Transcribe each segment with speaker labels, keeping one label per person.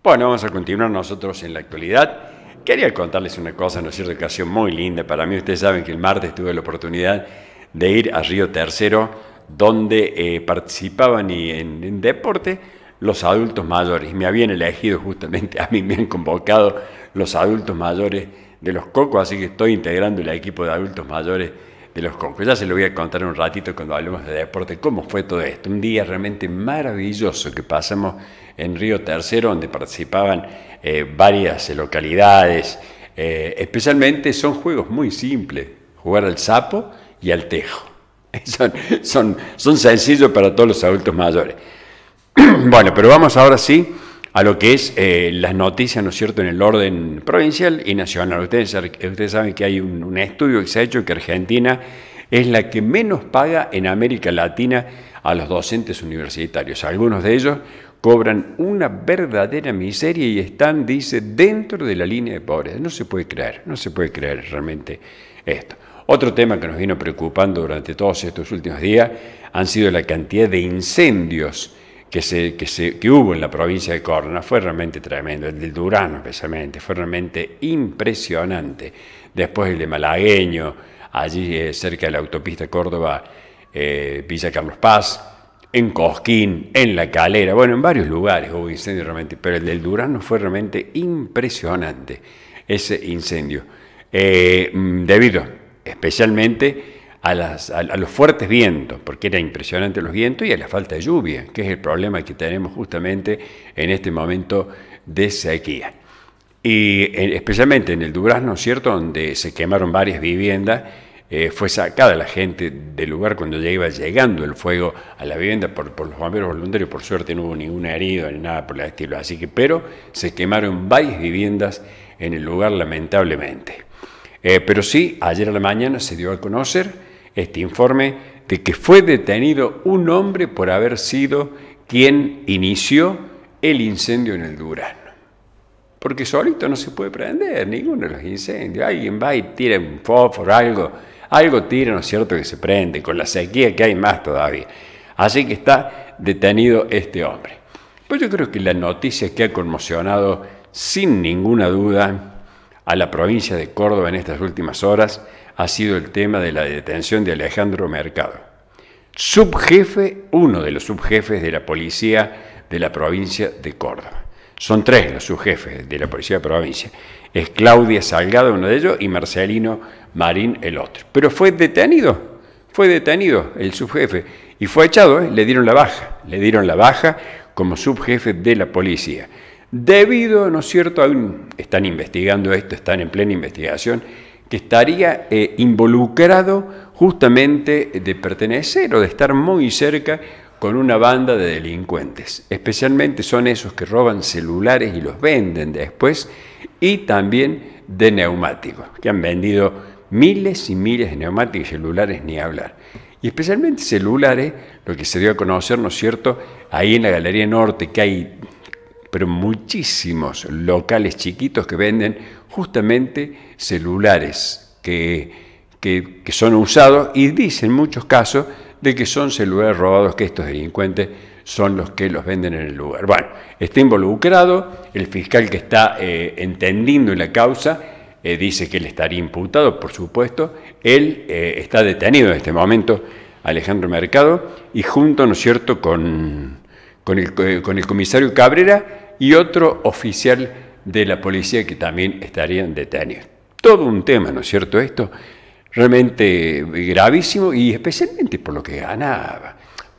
Speaker 1: Bueno, vamos a continuar nosotros en la actualidad. Quería contarles una cosa, ¿no es cierto?, que ha sido muy linda para mí. Ustedes saben que el martes tuve la oportunidad de ir a Río Tercero, donde participaban en deporte los adultos mayores. Me habían elegido justamente, a mí me han convocado los adultos mayores de los Cocos, así que estoy integrando el equipo de adultos mayores de los Cocos. Ya se lo voy a contar un ratito cuando hablemos de deporte, cómo fue todo esto. Un día realmente maravilloso que pasamos en Río Tercero, donde participaban varias localidades. Especialmente son juegos muy simples, jugar al sapo y al tejo. Son sencillos para todos los adultos mayores. Bueno, pero vamos ahora sí a lo que es las noticias, ¿no es cierto?, en el orden provincial y nacional. Ustedes saben que hay un estudio que se ha hecho que Argentina es la que menos paga en América Latina a los docentes universitarios. Algunos de ellos cobran una verdadera miseria y están, dice, dentro de la línea de pobreza. No se puede creer realmente esto. Otro tema que nos vino preocupando durante todos estos últimos días han sido la cantidad de incendios que hubo en la provincia de Córdoba. Fue realmente tremendo, el del Durano especialmente, fue realmente impresionante. Después el de Malagueño, allí cerca de la autopista Córdoba, Villa Carlos Paz, en Cosquín, en La Calera, bueno, en varios lugares hubo incendios realmente, pero el del Durano fue realmente impresionante, ese incendio, debido especialmente a los fuertes vientos, porque era impresionante los vientos, y a la falta de lluvia, que es el problema que tenemos justamente en este momento de sequía. Y especialmente en el Durazno, ¿cierto?, donde se quemaron varias viviendas, fue sacada la gente del lugar cuando ya iba llegando el fuego a la vivienda por los bomberos voluntarios. Por suerte no hubo ningún herido ni nada por el estilo, así que, pero se quemaron varias viviendas en el lugar, lamentablemente. Pero sí, ayer a la mañana se dio a conocer este informe de que fue detenido un hombre por haber sido quien inició el incendio en el Durazno. Porque solito no se puede prender ninguno de los incendios. Alguien va y tira un fósforo, algo tira, ¿no es cierto?, que se prende. Con la sequía que hay más todavía. Así que está detenido este hombre. Pues yo creo que la noticia que ha conmocionado sin ninguna duda a la provincia de Córdoba en estas últimas horas ha sido el tema de la detención de Alejandro Mercado, uno de los subjefes de la policía de la provincia de Córdoba. Son tres los subjefes de la policía de la provincia. Es Claudia Salgado, uno de ellos, y Marcelino Marín, el otro. Pero fue detenido el subjefe y fue echado, le dieron la baja como subjefe de la policía. Debido, ¿no es cierto?, están investigando esto, están en plena investigación, que estaría involucrado justamente de pertenecer o de estar muy cerca con una banda de delincuentes. Especialmente son esos que roban celulares y los venden después, y también de neumáticos, que han vendido miles y miles de neumáticos y celulares, ni hablar. Y especialmente celulares, lo que se dio a conocer, ¿no es cierto?, ahí en la Galería Norte, que hay pero muchísimos locales chiquitos que venden justamente celulares que son usados, y dicen en muchos casos de que son celulares robados, que estos delincuentes son los que los venden en el lugar. Bueno, está involucrado, el fiscal que está entendiendo la causa dice que él estaría imputado, por supuesto. Él está detenido en este momento, Alejandro Mercado, y junto, ¿no es cierto?, con el comisario Cabrera y otro oficial de la policía que también estarían detenidos. Todo un tema, ¿no es cierto?, esto realmente gravísimo, y especialmente por lo que ganaba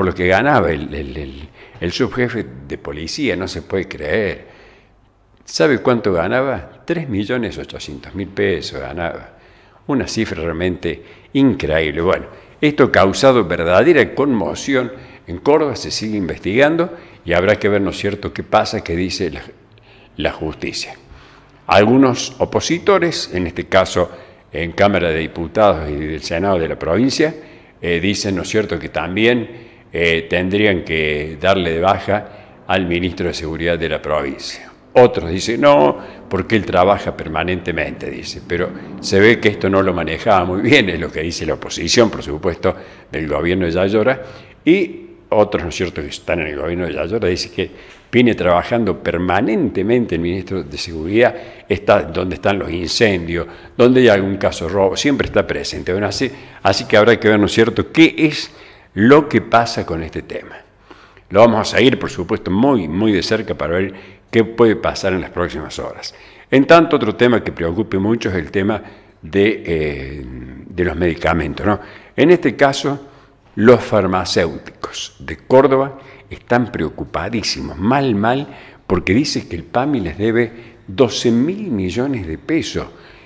Speaker 1: el subjefe de policía. No se puede creer. ¿Sabe cuánto ganaba? 3.800.000 pesos ganaba. Una cifra realmente increíble. Bueno, esto ha causado verdadera conmoción en Córdoba. Se sigue investigando y habrá que ver, ¿no es cierto?, qué pasa, qué dice la justicia. Algunos opositores, en este caso en Cámara de Diputados y del Senado de la provincia, dicen, ¿no es cierto?, que también tendrían que darle de baja al ministro de Seguridad de la provincia. Otros dicen no, porque él trabaja permanentemente, dice, pero se ve que esto no lo manejaba muy bien, es lo que dice la oposición, por supuesto, del gobierno de Yayora, y otros, ¿no es cierto?, que están en el gobierno de Yayora, dicen que viene trabajando permanentemente el ministro de Seguridad, está donde están los incendios, donde hay algún caso de robo, siempre está presente. Bueno, así que habrá que ver, ¿no es cierto?, qué es lo que pasa con este tema. Lo vamos a seguir, por supuesto, muy, muy de cerca para ver qué puede pasar en las próximas horas. En tanto, otro tema que preocupe mucho es el tema de los medicamentos, ¿no? En este caso, los farmacéuticos de Córdoba están preocupadísimos, mal, porque dice que el PAMI les debe 12.000 millones de pesos.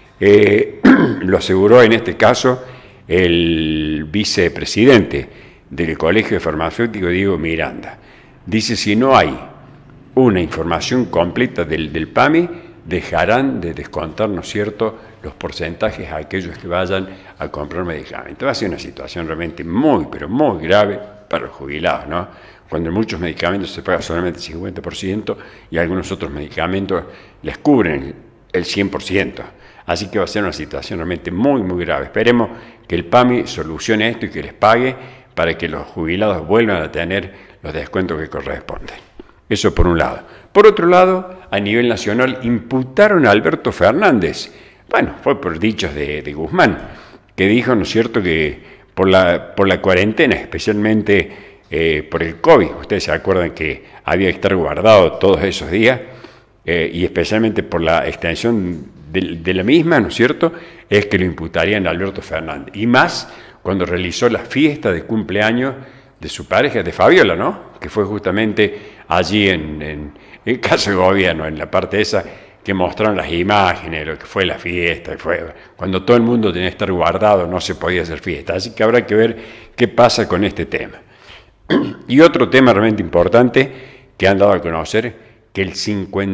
Speaker 1: Lo aseguró en este caso el vicepresidente del Colegio de Farmacéuticos, Diego Miranda. Dice, si no hay una información completa del PAMI, dejarán de descontar, ¿no es cierto?, los porcentajes a aquellos que vayan a comprar medicamentos. Va a ser una situación realmente muy, pero muy grave para los jubilados, ¿no? Cuando en muchos medicamentos se paga solamente el 50% y algunos otros medicamentos les cubren el 100%. Así que va a ser una situación realmente muy, muy grave. Esperemos que el PAMI solucione esto y que les pague para que los jubilados vuelvan a tener los descuentos que corresponden. Eso por un lado. Por otro lado, a nivel nacional imputaron a Alberto Fernández. Bueno, fue por dichos de Guzmán, que dijo, ¿no es cierto?, que por la cuarentena, especialmente por el COVID, ustedes se acuerdan que había que estar guardado todos esos días, y especialmente por la extensión de la misma, ¿no es cierto?, es que lo imputarían a Alberto Fernández. Y más cuando realizó la fiesta de cumpleaños de su pareja, de Fabiola, ¿no?, que fue justamente allí en Casa de Gobierno, en la parte esa que mostraron las imágenes de lo que fue la fiesta, cuando todo el mundo tenía que estar guardado, no se podía hacer fiesta. Así que habrá que ver qué pasa con este tema. Y otro tema realmente importante que han dado a conocer, que el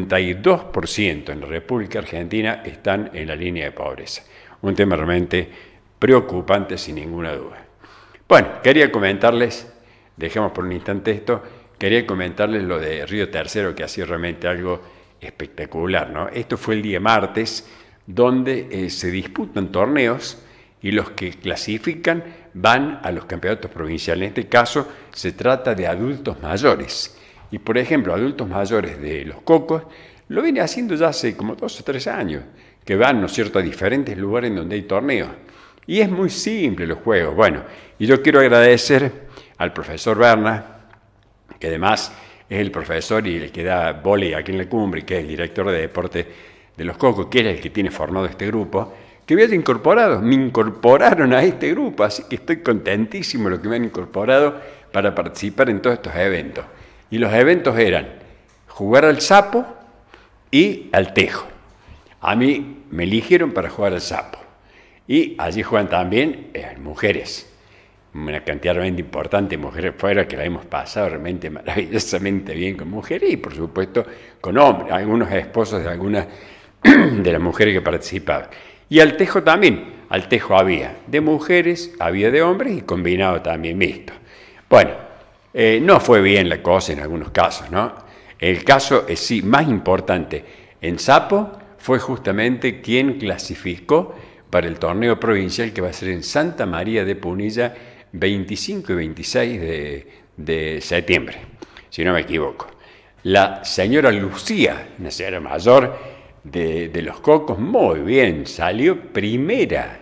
Speaker 1: 52% en la República Argentina están en la línea de pobreza. Un tema realmente preocupante, sin ninguna duda. Bueno, quería comentarles, dejemos por un instante esto, quería comentarles lo de Río Tercero, que ha sido realmente algo espectacular, ¿no? Esto fue el día martes, donde se disputan torneos y los que clasifican van a los campeonatos provinciales. En este caso se trata de adultos mayores. Y por ejemplo, adultos mayores de Los Cocos lo viene haciendo ya hace como 2 o 3 años, que van, ¿no es cierto?, a diferentes lugares donde hay torneos. Y es muy simple los juegos. Bueno, y yo quiero agradecer al profesor Berna, que además es el profesor y el que da vóley aquí en la Cumbre, que es el director de deporte de Los Cocos, que es el que tiene formado este grupo, que me haya incorporado. Me incorporaron a este grupo, así que estoy contentísimo de lo que me han incorporado para participar en todos estos eventos. Y los eventos eran jugar al sapo y al tejo. A mí me eligieron para jugar al sapo. Y allí juegan también mujeres. Una cantidad realmente importante de mujeres fuera, que la hemos pasado realmente maravillosamente bien con mujeres y por supuesto con hombres, algunos esposos de algunas de las mujeres que participaban. Y al tejo también, al tejo había de mujeres, había de hombres y combinado también mixto. Bueno, no fue bien la cosa en algunos casos, ¿no? El caso sí más importante en sapo fue justamente quien clasificó para el torneo provincial que va a ser en Santa María de Punilla 25 y 26 de septiembre, si no me equivoco. La señora Lucía, una señora mayor de Los Cocos, muy bien, salió primera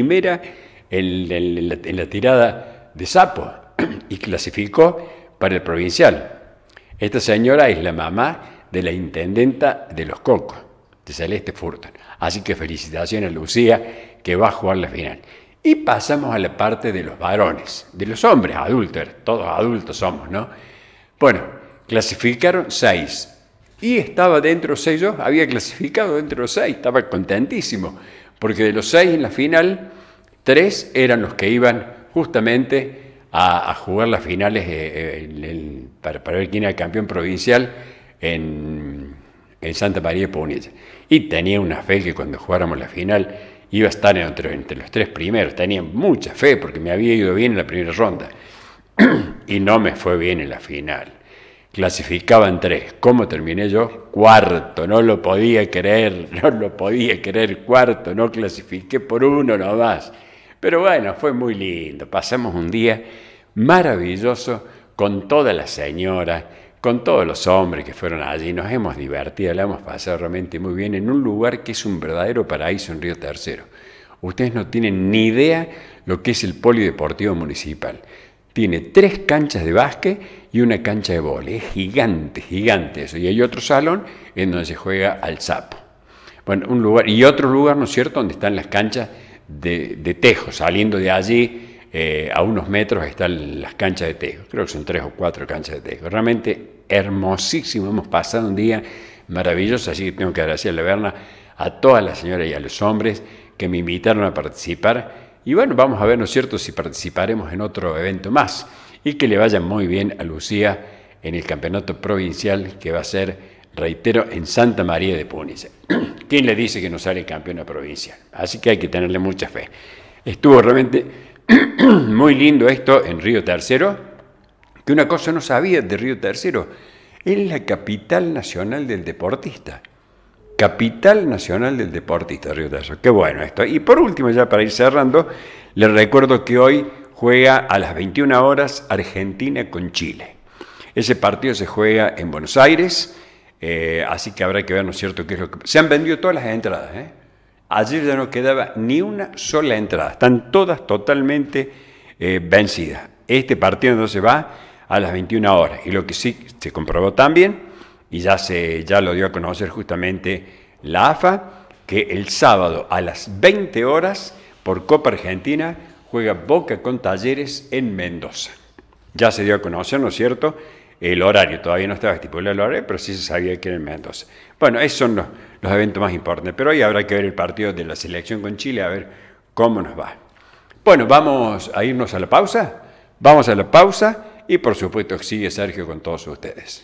Speaker 1: en la tirada de sapo y clasificó para el provincial. Esta señora es la mamá de la intendenta de Los Cocos, de Celeste Furton. Así que felicitaciones a Lucía, que va a jugar la final. Y pasamos a la parte de los varones, de los hombres adultos, todos adultos somos, ¿no? Bueno, clasificaron 6. Y estaba dentro de 6, yo había clasificado dentro de los 6, estaba contentísimo, porque de los 6 en la final, 3 eran los que iban justamente a jugar las finales para ver quién era el campeón provincial en Santa María de Punilla. Y tenía una fe que cuando jugáramos la final iba a estar entre los 3 primeros. Tenía mucha fe porque me había ido bien en la primera ronda. Y no me fue bien en la final. Clasificaban 3. ¿Cómo terminé yo? Cuarto. No lo podía creer, cuarto. No clasifiqué por 1 nomás. Pero bueno, fue muy lindo. Pasamos un día maravilloso con todas las señoras, con todos los hombres que fueron allí, nos hemos divertido, la hemos pasado realmente muy bien en un lugar que es un verdadero paraíso en Río Tercero. Ustedes no tienen ni idea lo que es el polideportivo municipal. Tiene 3 canchas de básquet y una cancha de vóley. Es gigante, gigante eso. Y hay otro salón en donde se juega al sapo. Bueno, un lugar, y otro lugar, ¿no es cierto?, donde están las canchas de tejo. Saliendo de allí, a unos metros están las canchas de tejo. Creo que son 3 o 4 canchas de tejo. Realmente hermosísimo. Hemos pasado un día maravilloso. Así que tengo que agradecerle, Berna, a todas las señoras y a los hombres que me invitaron a participar. Y bueno, vamos a ver, ¿no es cierto?, si participaremos en otro evento más. Y que le vaya muy bien a Lucía en el campeonato provincial que va a ser, reitero, en Santa María de Punice. ¿Quién le dice que no sale campeona provincial? Así que hay que tenerle mucha fe. Estuvo realmente muy lindo esto en Río Tercero, que una cosa no sabía de Río Tercero. Es la capital nacional del deportista. Capital nacional del deportista, Río Tercero. Qué bueno esto. Y por último, ya para ir cerrando, les recuerdo que hoy juega a las 21 horas Argentina con Chile. Ese partido se juega en Buenos Aires, así que habrá que ver, ¿no es cierto?, qué es lo que... Se han vendido todas las entradas, ¿eh? Ayer ya no quedaba ni una sola entrada, están todas totalmente vencidas. Este partido entonces va a las 21 horas, y lo que sí se comprobó también, y ya lo dio a conocer justamente la AFA, que el sábado a las 20 horas por Copa Argentina juega Boca con Talleres en Mendoza. Ya se dio a conocer, ¿no es cierto?, el horario. Todavía no estaba estipulado el horario, pero sí se sabía que era en Mendoza. Bueno, esos son los eventos más importantes, pero hoy habrá que ver el partido de la selección con Chile, a ver cómo nos va. Bueno, vamos a irnos a la pausa. Vamos a la pausa y por supuesto sigue Sergio con todos ustedes.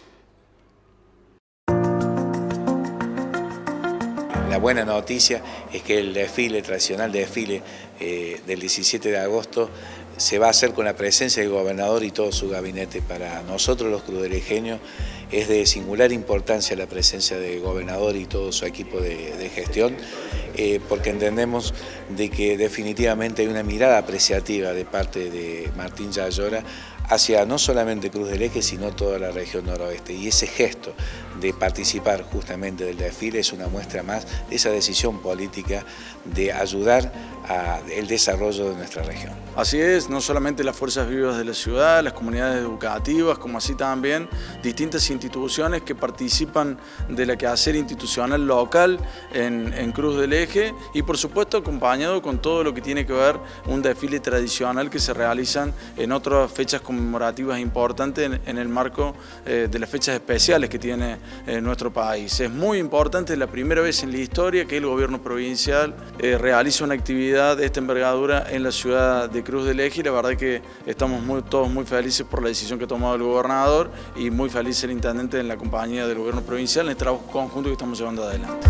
Speaker 2: La buena noticia es que el tradicional desfile del 17 de agosto se va a hacer con la presencia del gobernador y todo su gabinete. Para nosotros los cruderejeños es de singular importancia la presencia del gobernador y todo su equipo de gestión, porque entendemos de que definitivamente hay una mirada apreciativa de parte de Martín Yayora hacia no solamente Cruz del Eje, sino toda la región noroeste. Y ese gesto de participar justamente del desfile es una muestra más de esa decisión política de ayudar al desarrollo de nuestra región.
Speaker 3: Así es, no solamente las fuerzas vivas de la ciudad, las comunidades educativas, como así también distintas instituciones que participan de la quehacer institucional local en Cruz del Eje y por supuesto acompañado con todo lo que tiene que ver un desfile tradicional que se realizan en otras fechas conmemorativas importantes en el marco de las fechas especiales que tiene nuestro país. Es muy importante, es la primera vez en la historia que el gobierno provincial realiza una actividad de esta envergadura en la ciudad de Cruz del Eje y la verdad que estamos todos muy felices por la decisión que ha tomado el gobernador y muy feliz el intendente en la compañía del gobierno provincial en el trabajo conjunto que estamos llevando adelante.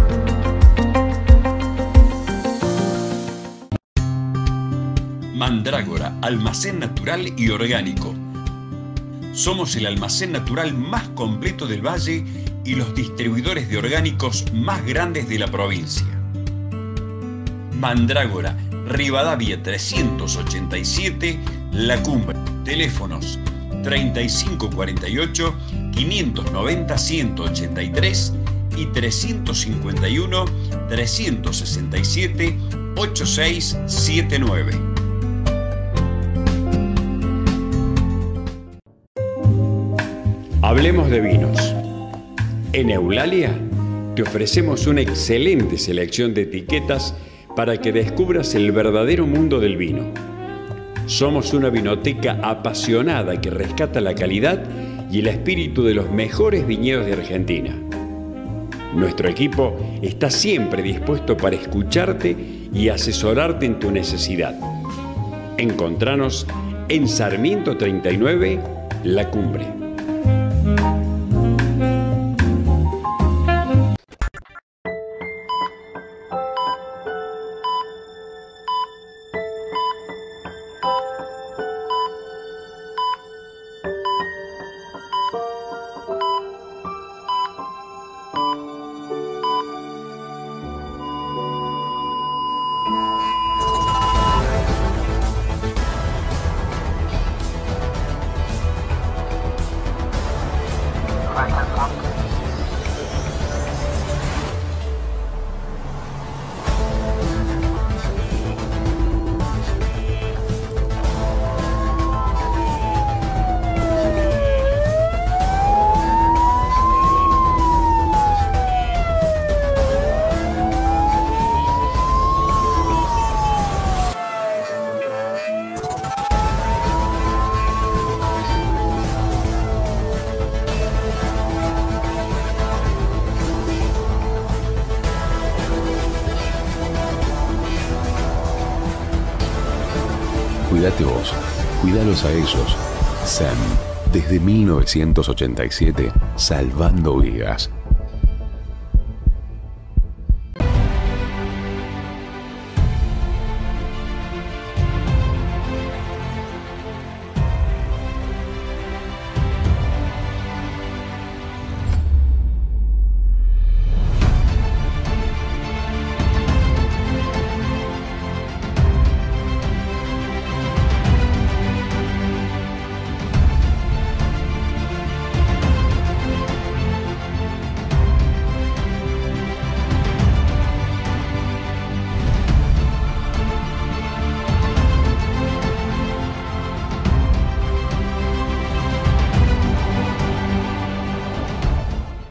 Speaker 4: Mandrágora, almacén natural y orgánico. Somos el almacén natural más completo del valle y los distribuidores de orgánicos más grandes de la provincia. Mandrágora, Rivadavia 387, La Cumbre. Teléfonos 3548-590-183 y 351-367-8679.
Speaker 1: Hablemos de vinos. En Eulalia te ofrecemos una excelente selección de etiquetas para que descubras el verdadero mundo del vino. Somos una vinoteca apasionada que rescata la calidad y el espíritu de los mejores viñedos de Argentina. Nuestro equipo está siempre dispuesto para escucharte y asesorarte en tu necesidad. Encontranos en Sarmiento 39, La Cumbre.
Speaker 5: Cuídate vos, cuídalos a ellos. SEM, desde 1987, salvando vidas.